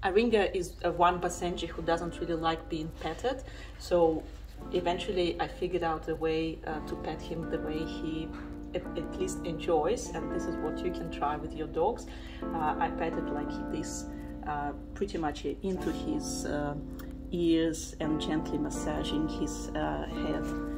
Oringo is one basenji who doesn't really like being petted, so eventually I figured out a way to pet him the way he at least enjoys, and this is what you can try with your dogs. I pet it like this, pretty much into his ears and gently massaging his head.